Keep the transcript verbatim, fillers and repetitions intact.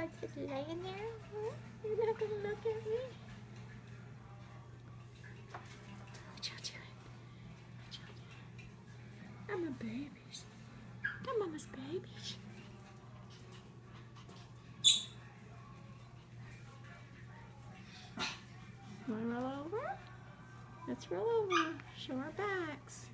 like just laying there? Huh? You're not going to look at me? What y'all doing? What y'all doing? I'm a babies. I'm mama's babies. Want to roll over? Let's roll over. Show our backs.